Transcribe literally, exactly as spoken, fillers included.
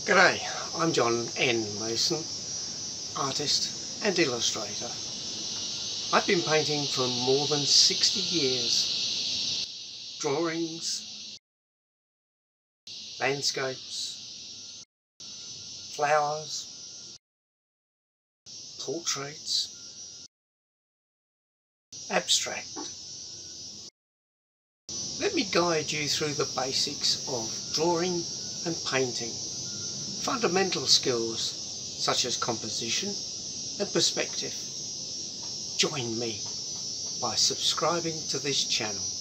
G'day, I'm John N. Mason, artist and illustrator. I've been painting for more than sixty years. Drawings, landscapes, flowers, portraits, abstract. Let me guide you through the basics of drawing and painting. Fundamental skills such as composition and perspective. Join me by subscribing to this channel.